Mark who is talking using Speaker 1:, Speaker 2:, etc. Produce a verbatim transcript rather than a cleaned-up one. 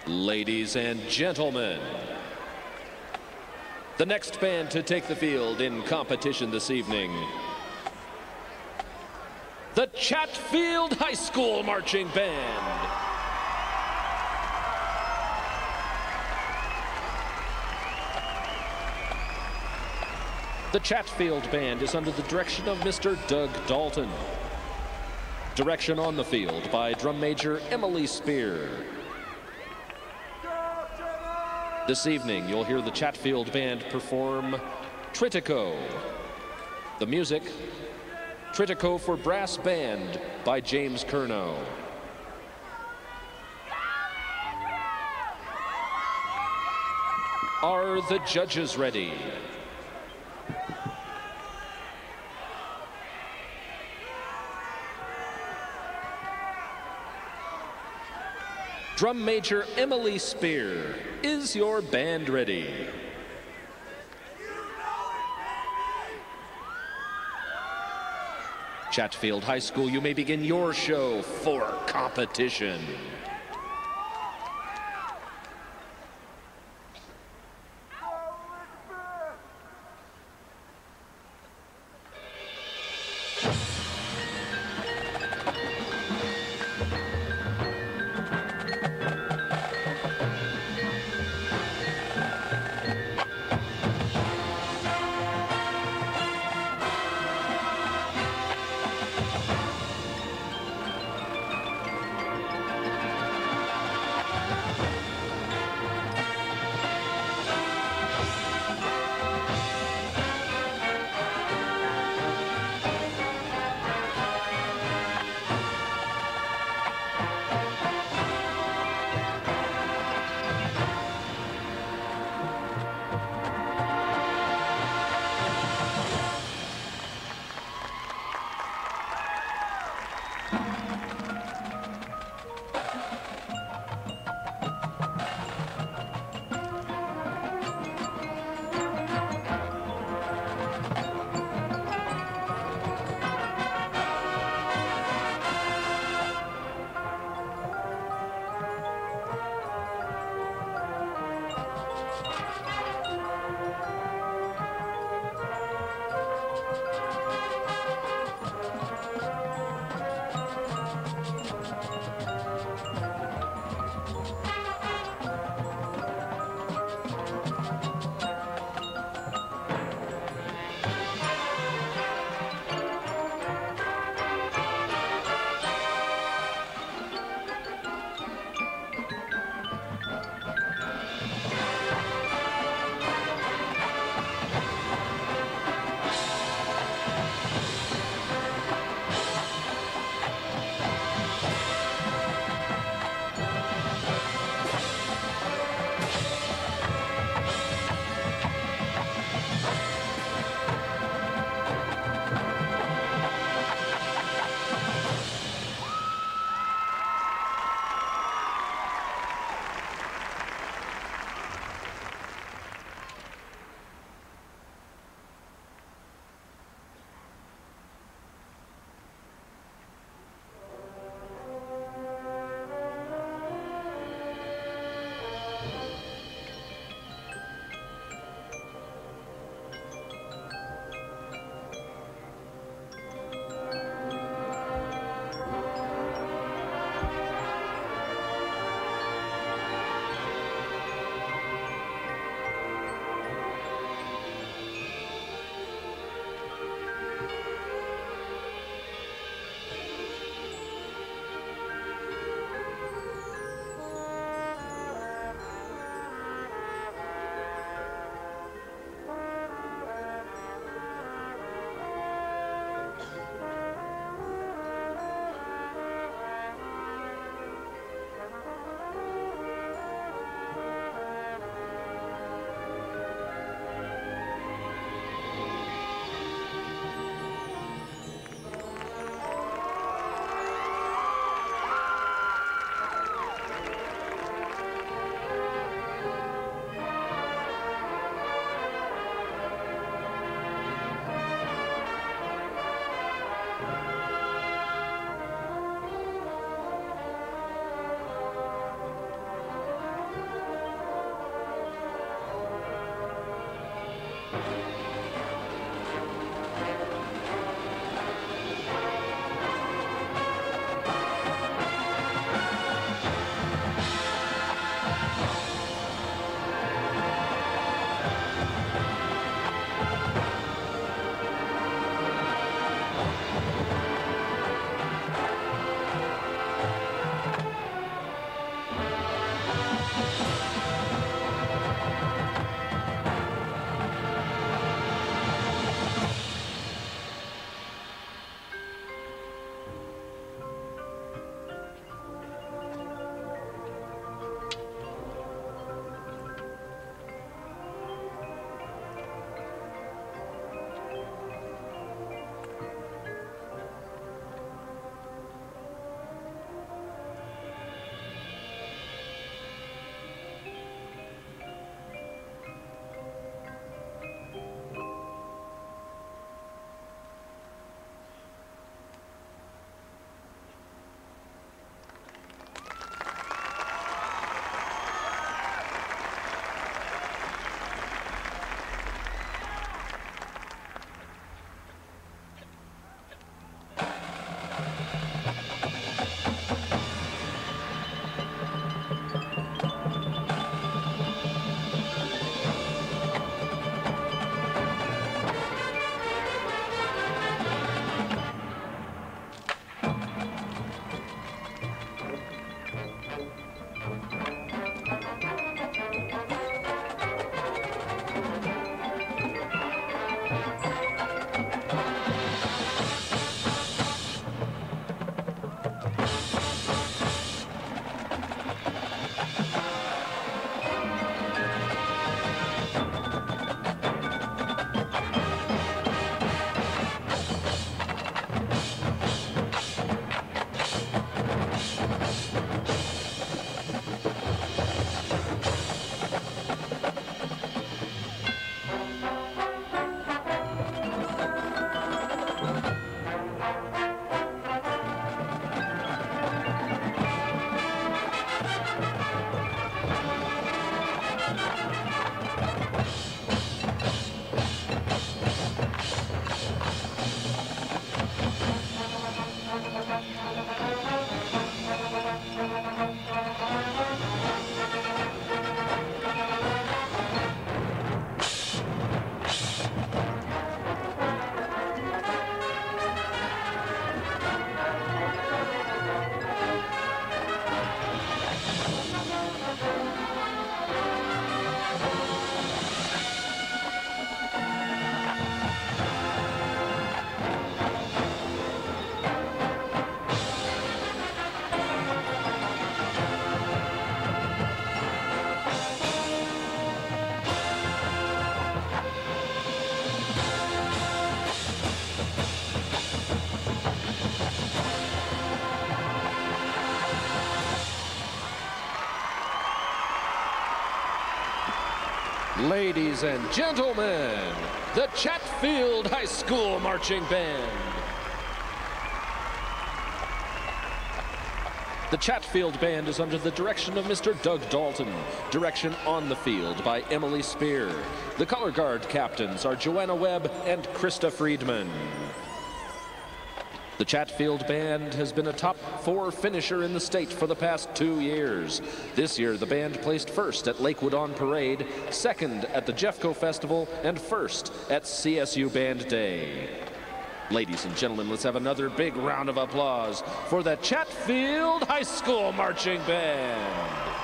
Speaker 1: Ladies and gentlemen, the next band to take the field in competition this evening, the Chatfield High School Marching Band. The Chatfield Band is under the direction of Mister Doug Dalton. Direction on the field by drum major Emily Spear. This evening, you'll hear the Chatfield Band perform Tritico. The music, Tritico for Brass Band by James Curnow. Are the judges ready? Drum major Emily Spear, is your band ready? Chatfield High School, you may begin your show for competition. Ladies and gentlemen, the Chatfield High School Marching Band. The Chatfield Band is under the direction of Mister Doug Dalton. Direction on the field by Emily Spear. The color guard captains are Joanna Webb and Krista Friedman. The Chatfield Band has been a top four finisher in the state for the past two years. This year, the band placed first at Lakewood on Parade, second at the Jeffco Festival, and first at C S U Band Day. Ladies and gentlemen, let's have another big round of applause for the Chatfield High School Marching Band.